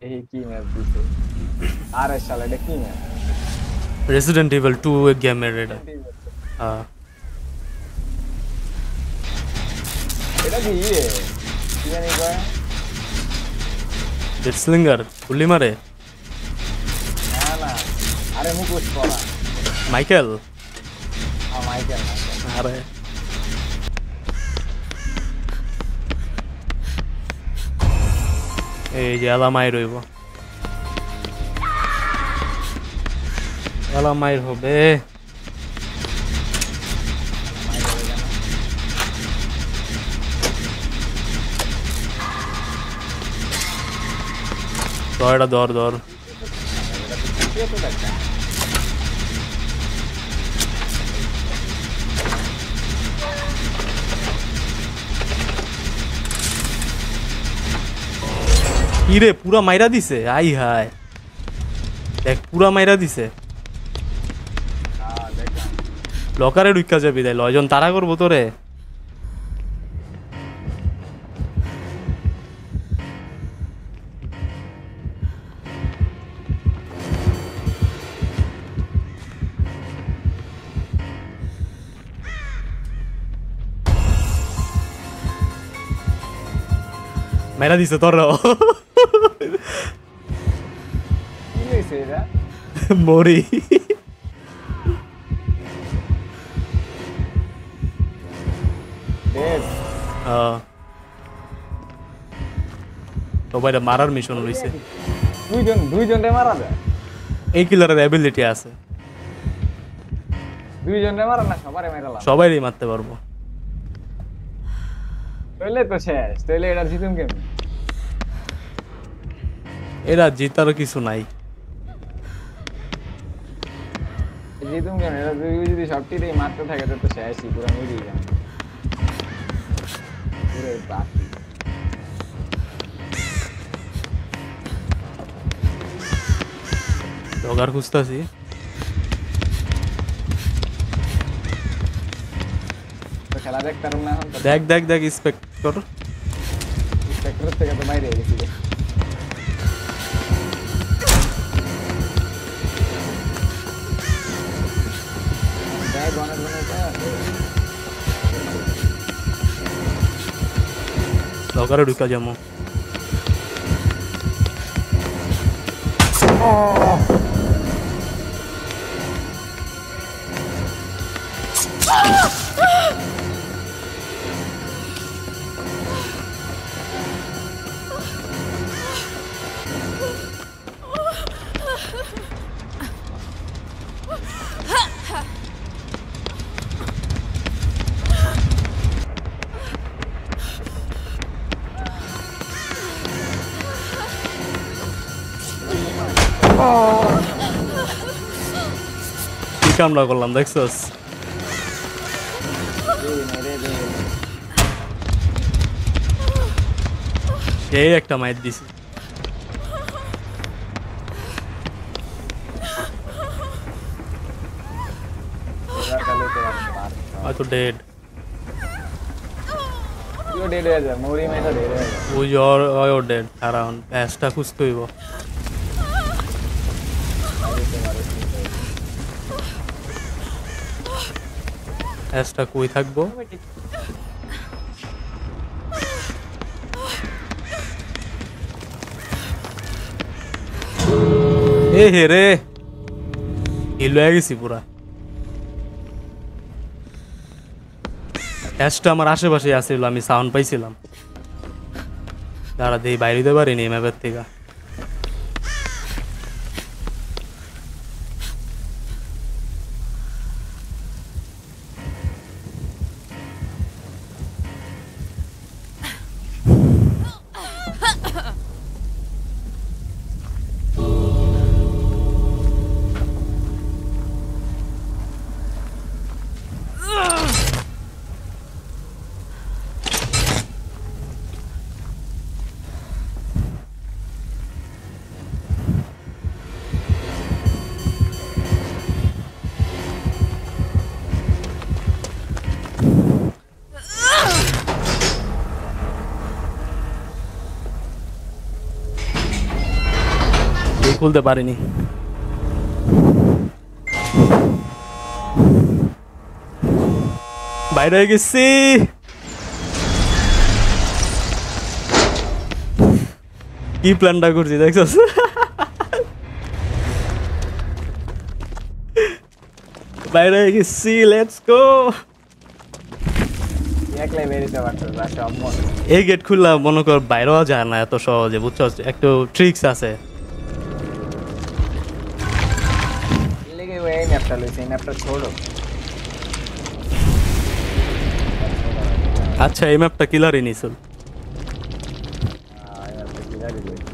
এই কি ম্যাপ দিছে আরে শালা এটা কি ম্যাপ Resident Evil 2 एक गेम है रेड हाँ এটা কি কি জানি কয় डेथ स्लिंगर गुल्ली मारे না না আরে মুখোশ পরা माइकल মাইকেল अरे এই যে আলামাই রইব আলামাই হবে দরটা দর দর কিরে পুরা মাইরা দিছে আই হায় দেখ পুরা মাইরা দিছে লকারে ঢুকা যাবি তাই লয়জন তারা করবো তোরে মাইরা দিছে তোর কি হইছে এটা মরি ডেড সবাই মারার মিশন রয়েছে দুইজনরে মারা যায় এই কিলারের অ্যাবিলিটি আছে দুইজনরে মারা না সবারে মারালাম সবাইরই মারতে পারবো তাহলে তো শেষ তাহলে এটা জিতুম কেমন এরা জিতার কিছু নাই জিতুম কেমন এটা যদি সবটিতেই মারতে থাকে তো শেষই পুরো মিলিয়ে যাবে পুরো বাকি জগার খুঁজতেছি তো খেলা দেখতাম না এখন দেখ দেখ দেখ ইন্সপেক্টর সেক্টর থেকে তো বাইরে গেছি দেখ অনেক লকারে ঢুকা যাবো কি কামড়া করলাম দেখছস সেই একটা মাইর দিছি হয়তো ডেড ইউ ডেড হয়ে যায় মরি মেটা ডেড হয়ে যায় ওই ওর ডেড কারণ প্যাসটা খুঁজতে হইব প্যাসটা কই থাকবো এ হে রে হিল হয়ে গেছি পুরা প্যাসটা আমার আশেপাশে আসছিল আমি সাউন্ড পাইছিলাম দাঁড়া দিয়ে বাইরে দিতে পারিনি ম্যাপের থেকে খুলতে পারিনি। বাইরে হয়ে গেছি। কি প্ল্যানটা করছি দেখছস? বাইরে হয়ে গেছি, লেটস গো। একলাই বেরিতে পারতো বা সব মন এই গেট খুললাম মনে কর বাইরেও যায় না এত সহজে, বুঝছো? একটু ট্রিক্স আছে। লেগে এই ম্যাপটা লইছে, এই ম্যাপটা ছোড়ো। আচ্ছা এই ম্যাপটা কিলারই নিছিল। এই ম্যাপটা কি জানি